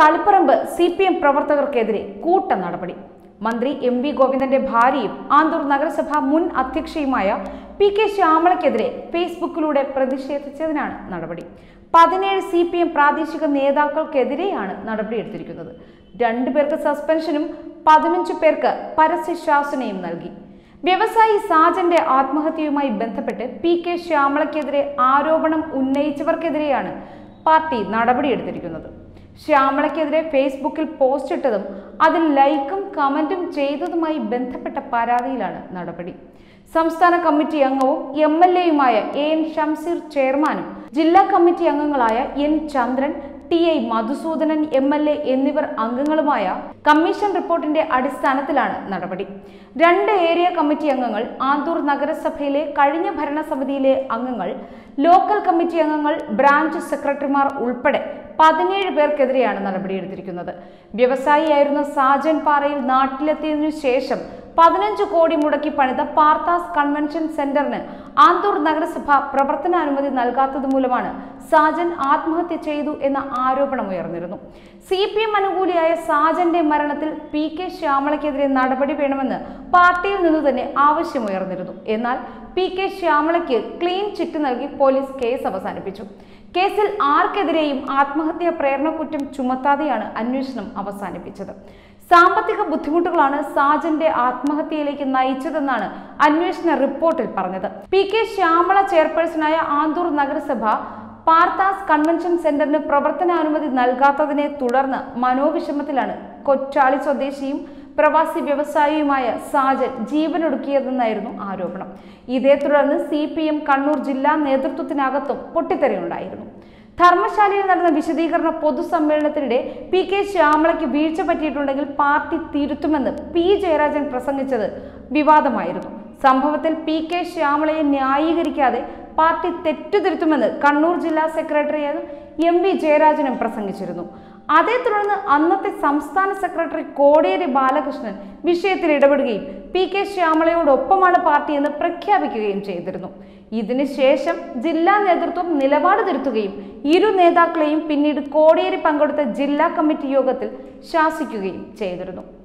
Taliparamba CPM പ്രവർത്തകർക്കെതിരെ കൂട്ട നടപടി. മന്ത്രി MV ഗോവിന്ദന്റെ ഭാര്യയും ആന്തൂർ നഗരസഭ മുൻ അധ്യക്ഷയുമായ PK ശ്യാമളയ്ക്കെതിരെ ഫേസ്ബുക്കിലൂടെ പ്രതിഷേധിച്ചതിനാണ് നടപടി. 17 CPM പ്രാദേശിക നേതാക്കൾക്കെതിരെയാണ് നടപടിയെടുത്തിരിക്കുന്നത്. 2 പേർക്ക് സസ്പെൻഷനും 15 പേർക്ക് പരസ്യശാസനയും നൽകി. വ്യവസായി സാജന്റെ ആത്മഹത്യയുമായി ബന്ധപ്പെട്ട് PK ശ്യാമളയ്ക്കെതിരെ ആരോപണം ഉന്നയിച്ചവർക്കെതിരെയാണ് പാർട്ടി നടപടിയെടുത്തിരിക്കുന്നത്. ശ്യാമളയ്ക്കെതിരെ ഫേസ്ബുക്കിൽ പോസ്റ്റ് ഇട്ടതും അതിൽ ലൈക്കും കമന്റും ചെയ്തതുമായി ബന്ധപ്പെട്ട പരാതിയിലാണ് നടപടി. സംസ്ഥാന കമ്മിറ്റി അംഗവും MLA-യുമായ AN ഷംസീർ ചെയർമാനും ജില്ലാ കമ്മിറ്റി അംഗങ്ങളായ N ചന്ദ്രൻ, TI മധുസൂദനൻ MLA എന്നിവർ അംഗങ്ങളുമായ കമ്മീഷൻ റിപ്പോർട്ടിന്റെ അടിസ്ഥാനത്തിലാണ് നടപടി. 2 ഏരിയ കമ്മിറ്റി അംഗങ്ങൾ, ആന്തൂർ നഗരസഭയിലെ കഴിഞ്ഞ ഭരണസമിതിയിലെ അംഗങ്ങൾ, ലോക്കൽ കമ്മിറ്റി അംഗങ്ങൾ, ബ്രാഞ്ച് സെക്രട്ടറിമാർ ഉൾപ്പെടെ 17 പേർക്കെതിരെയാണ് നടപടിയെടുത്തിരിക്കുന്നത്. വ്യവസായിയായിരുന്ന സാജൻ പാറയിൽ നാട്ടിലെത്തിയതിനു ശേഷം 15 കോടി മുടക്കി പണിത പാർത്താസ് കൺവെൻഷൻ സെന്ററിന് ആന്തൂർ നഗരസഭ പ്രവർത്തനാനുമതി നൽകാത്തത് മൂലമാണ് സാജൻ ആത്മഹത്യ ചെയ്തു എന്ന ആരോപണം ഉയർന്നിരുന്നു. CPM അനുകൂലിയായ സാജന്റെ മരണത്തിൽ PK ശ്യാമളയ്ക്കെതിരെ നടപടി വേണമെന്ന് പാർട്ടിയിൽ നിന്ന് തന്നെ ആവശ്യമുയർന്നിരുന്നു. എന്നാൽ PK ശ്യാമളയ്ക്ക് ക്ലീൻ ചിറ്റ് നൽകി പോലീസ് കേസ് അവസാനിപ്പിച്ചു. കേസിൽ ആർക്കെതിരെയും ആത്മഹത്യാ പ്രേരണക്കുറ്റം ചുമത്താതെയാണ് അന്വേഷണം അവസാനിപ്പിച്ചത്. സാമ്പത്തിക ബുദ്ധിമുട്ടുകളാണ് സാജന്റെ ആത്മഹത്യയിലേക്ക് നയിച്ചതെന്നാണ് അന്വേഷണ റിപ്പോർട്ടിൽ പറഞ്ഞത്. PK ശ്യാമള ചെയർപേഴ്സണായ ആന്തൂർ നഗരസഭ പാർത്താസ് കൺവെൻഷൻ സെന്ററിന് പ്രവർത്തനാനുമതി നൽകാത്തതിനെ തുടർന്ന് മനോവിഷമത്തിലാണ് കൊച്ചാളി സ്വദേശിയും പ്രവാസി വ്യവസായിയുമായ സാജൻ ജീവനൊടുക്കിയതെന്നായിരുന്നു ആരോപണം. ഇതേ തുടർന്ന് CPM കണ്ണൂർ ജില്ലാ നേതൃത്വത്തിനകത്തും പൊട്ടിത്തെറിയുണ്ടായിരുന്നു. ധർമ്മശാലയിൽ നടന്ന വിശദീകരണ പൊതുസമ്മേളനത്തിനിടെ PK ശ്യാമളയ്ക്ക് വീഴ്ച പറ്റിയിട്ടുണ്ടെങ്കിൽ പാർട്ടി തിരുത്തുമെന്ന് P ജയരാജൻ പ്രസംഗിച്ചത് വിവാദമായിരുന്നു. സംഭവത്തിൽ PK ശ്യാമളയെ ന്യായീകരിക്കാതെ പാർട്ടി തെറ്റുതിരുത്തുമെന്ന് കണ്ണൂർ ജില്ലാ സെക്രട്ടറി MV ജയരാജനും പ്രസംഗിച്ചിരുന്നു. അതേ തുടർന്ന് അന്നത്തെ സംസ്ഥാന സെക്രട്ടറി കോടിയേരി ബാലകൃഷ്ണൻ വിഷയത്തിൽ ഇടപെടുകയും PK ശ്യാമളയോടൊപ്പമാണ് പാർട്ടി എന്ന് പ്രഖ്യാപിക്കുകയും ചെയ്തിരുന്നു. ഇതിനുശേഷം ജില്ലാ നേതൃത്വം നിലപാട് തിരുത്തുകയും ഇരു നേതാക്കളെയും പിന്നീട് കോടിയേരി പങ്കെടുത്ത ജില്ലാ കമ്മിറ്റി യോഗത്തിൽ ശാസിക്കുകയും ചെയ്തിരുന്നു.